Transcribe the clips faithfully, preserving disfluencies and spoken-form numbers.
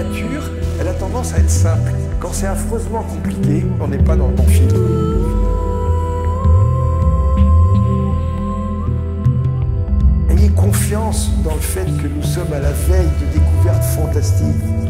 lecture, elle a tendance à être simple. Quand c'est affreusement compliqué, on n'est pas dans le bon film. Ayez confiance dans le fait que nous sommes à la veille de découvertes fantastiques.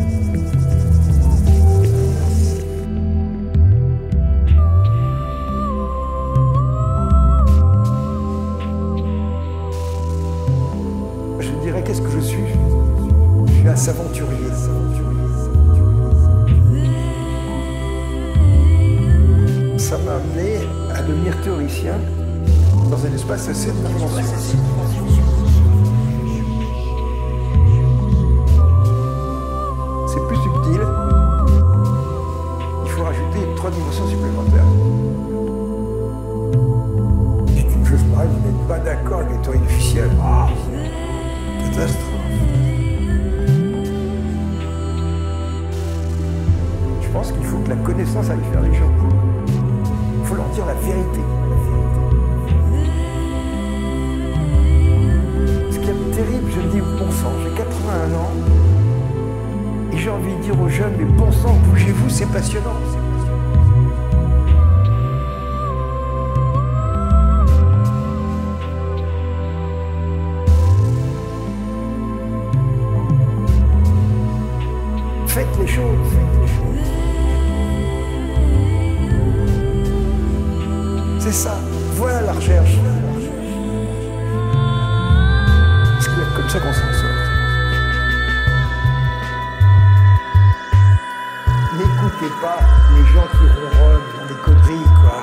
Je dirais, qu'est-ce que je suis? Je suis un aventurier. Ça m'a amené à devenir théoricien dans un espace assez dimensionnel. C'est plus subtil. Il faut rajouter trois dimensions supplémentaires. Et une chose pareille, vous n'êtes pas d'accord avec les théories officielles. Ah, catastrophe. Je pense qu'il faut que la connaissance aille faire les gens. Il faut leur dire la vérité. Ce qui est terrible, je le dis au bon sang, j'ai quatre-vingt-un ans et j'ai envie de dire aux jeunes, mais bon sang, bougez-vous, c'est passionnant. Faites les choses, faites les choses. C'est ça, voilà la recherche. C'est comme ça qu'on s'en sort. N'écoutez pas les gens qui ronronnent dans des conneries, quoi.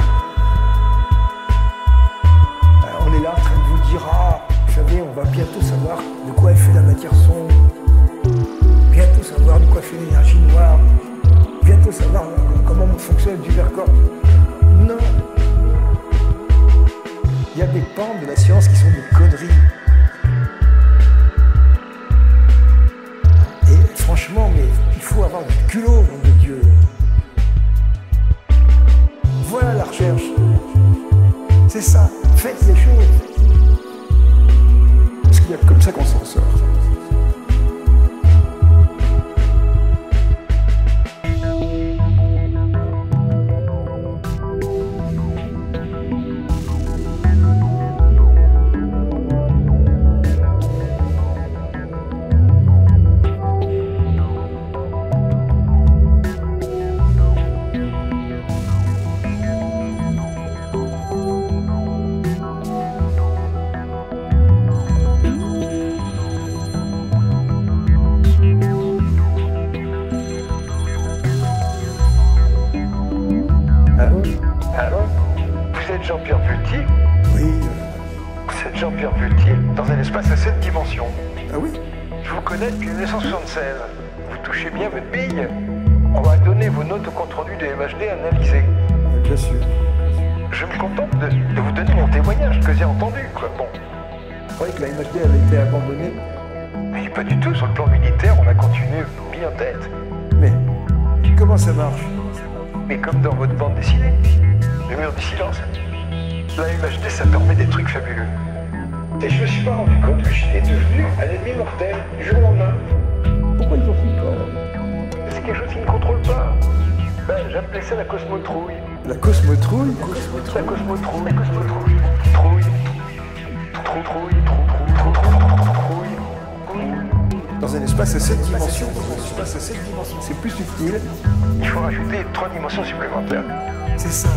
Alors, on est là en train de vous dire, ah, vous savez, on va bientôt savoir de quoi est fait la matière sombre. Bientôt savoir de quoi fait l'énergie noire. Bientôt savoir comment fonctionne du verre corps. Non. Il y a des pans de la science qui sont des conneries. Et franchement, mais il faut avoir du culot, nom de Dieu. Voilà la recherche. C'est ça. Faites les choses. Parce qu'il y a comme ça qu'on s'en sort. Jean-Pierre Pultier? Oui. Vous êtes Jean-Pierre Pultier dans un espace à sept dimensions. Ah oui? Je vous connais depuis mille neuf cent soixante-seize. Vous touchez bien votre bille? On va donner vos notes au compte-rendu de M H D analysées. Bien sûr. Je me contente de, de vous donner mon témoignage que j'ai entendu, quoi. Bon. Vous croyez que la M H D avait été abandonnée? Mais pas du tout. Sur le plan militaire, on a continué mis en tête. Mais comment ça marche? Mais comme dans votre bande dessinée, le mur du silence. La M H D, ça permet des trucs fabuleux. Et je me suis pas rendu compte que j'étais devenu un ennemi mortel du jour au lendemain. Pourquoi ils ont fait ça? C'est quelque chose qui ne contrôle pas. Ben, j'appelais ça la cosmotrouille. La cosmotrouille? La cosmotrouille. La cosmotrouille. Trouille. Trou, trouille, trou, trou, trou, trou, trouille. Dans un espace à sept dimensions. Dans un espace à sept dimensions. C'est plus subtil. Il faut rajouter trois dimensions supplémentaires. C'est ça.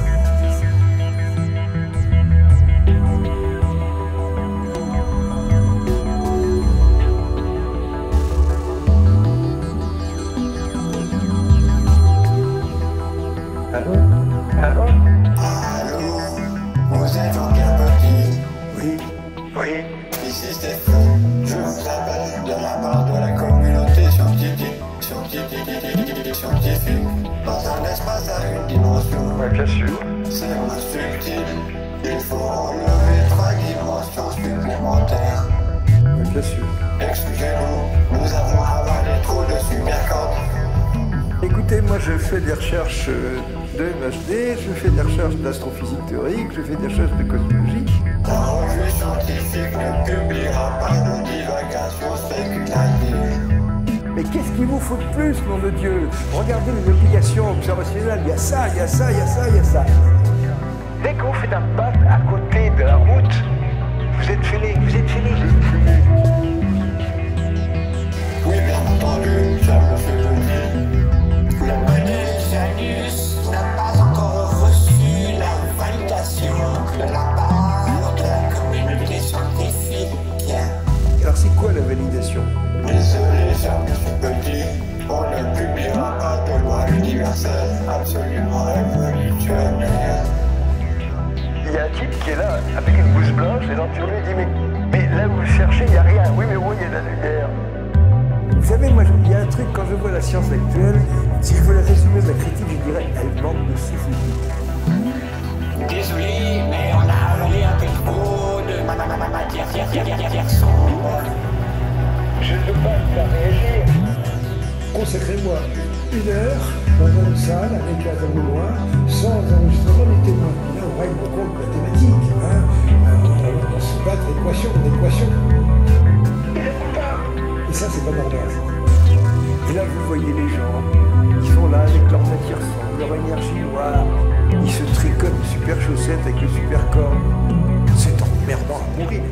Allô? Allô? Allô? Vous êtes Jean-Pierre Pultier? Oui. Oui. Ici Stéphane. Je vous appelle de la part de la communauté scientifique. Scientifique. Scientifique. Dans un espace à une dimension. Oui, bien sûr. C'est moins subtil. Il faut enlever trois dimensions supplémentaires. Oui, bien sûr. Excusez-nous, nous avons avalé trop de supercordes. Écoutez, moi je fais des recherches de M H D, je fais des recherches d'astrophysique théorique, je fais des recherches de cosmologie. La revue scientifique ne publiera pas de divagations spéculatives. Mais qu'est-ce qu'il vous faut de plus, nom de Dieu? Regardez les applications observationnelles, il y a ça, il y a ça, il y a ça, il y a ça. Dès que vous faites un pas à côté de la route, vous êtes fêlé, vous êtes fêlé, vous êtes fêlé. Oui, bien entendu, ça me fait plaisir. Le modèle Janus n'a pas encore reçu la validation de la part de la communauté scientifique. Alors c'est quoi la validation? Désolé, ça me fait petit. On ne publiera pas de loi universelle absolument révolutionnaire. Il y a un type qui est là avec une blouse blanche et donc tu lui dis mais, mais là où vous cherchez, il n'y a rien. Oui mais oui, il y a de la lumière. Vous savez, moi, il y a un truc, quand je vois la science actuelle, si je veux la résumer de la critique, je dirais, elle manque de souffle. Désolé, mais on a avalé un peu trop de ma ma ma ma matière sombre. Je ne peux pas faire réagir. Consacrez-moi une heure dans une salle avec la table noire, sans enregistrement des témoins. Là, on règle compte de la thématique. Hein. On, on se bat d'équation, d'équation. Et ça, c'est pas normal. Et là, vous voyez les gens, ils sont là avec leur matière sombre, leur énergie noire, ils se tricotent de super chaussettes avec le super corps. C'est emmerdant à mourir.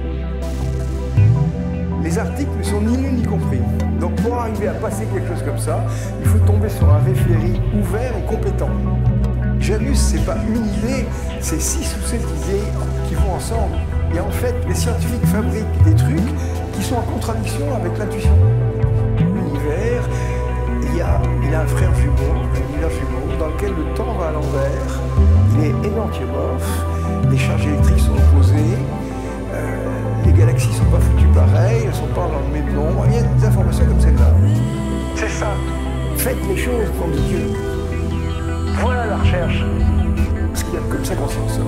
Les articles ne sont ni lus ni compris. Donc pour arriver à passer quelque chose comme ça, il faut tomber sur un référé ouvert et compétent. Janus, c'est pas une idée, c'est six ou sept idées qui vont ensemble. Et en fait, les scientifiques fabriquent des trucs qui sont en contradiction avec l'intuition. L'univers, il y a, il a un frère jumeau, un univers jumeau, dans lequel le temps va à l'envers, il est énantiomorphe, les charges électriques sont opposées, euh, les galaxies sont pas foutues pareilles, elles sont pas dans le même nombre, il y a des informations comme celle-là. C'est ça. Faites les choses, nom de Dieu. Voilà la recherche. Parce qu'il y a comme ça qu'on s'en sort.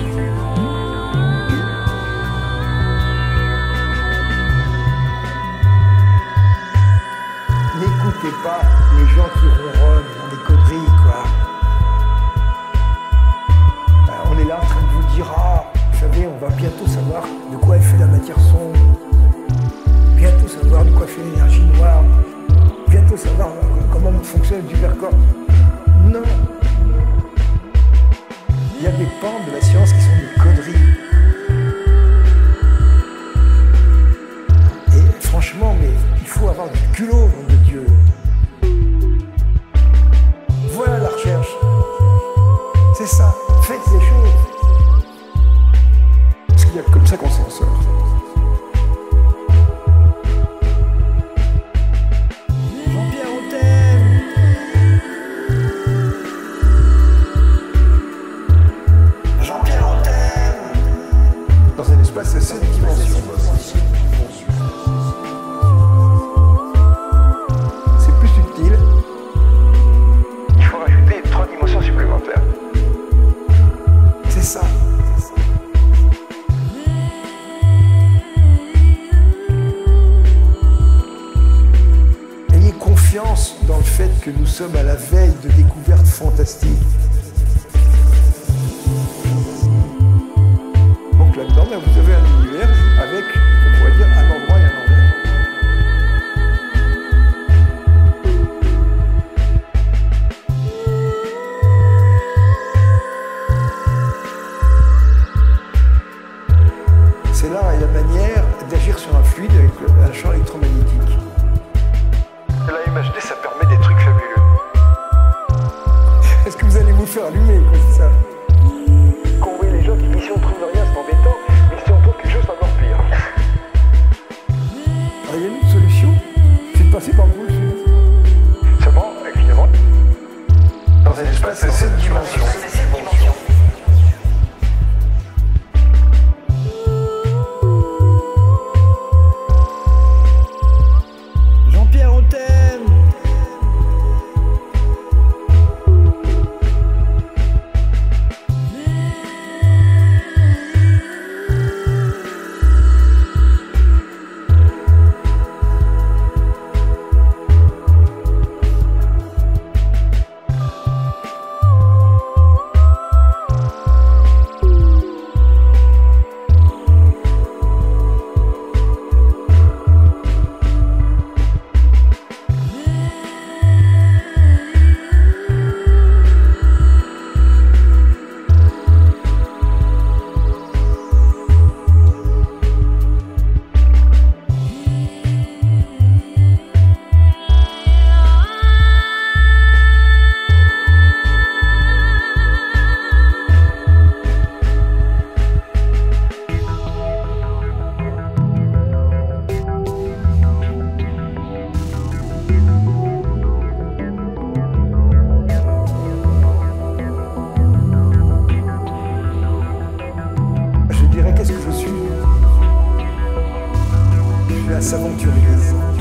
N'écoutez pas les gens qui ronronnent dans des conneries, quoi. Euh, on est là en train de vous dire, ah, vous savez, on va bientôt savoir de quoi est fait la matière sombre, bientôt savoir de quoi fait l'énergie noire, bientôt savoir comment fonctionne le supercorps. Non. Il y a des pans de la science qui sont des conneries. Et franchement, mais il faut avoir du culot, nom de Dieu. Voilà la recherche. C'est ça. Faites les choses. Parce qu'il y a comme ça qu'on s'en sort. Jean-Pierre, on t'aime. Jean-Pierre, on t'aime. Dans un espace à sept dimensions. C'est plus subtil. Il faut rajouter trois dimensions supplémentaires. C'est ça. Ayez confiance dans le fait que nous sommes à la veille de découvertes fantastiques. Donc là-dedans, là, vous avez un univers avec, on pourrait dire, un endroit et un envers. C'est l'art et la manière d'agir sur un fluide avec un champ électromagnétique. La M H D, ça permet des trucs fabuleux. Est-ce que vous allez vous faire allumer, quoi, c'est ça? Quand on voit les gens qui, si on trouve rien, c'est embêtant, mais si on trouve classe aventurière.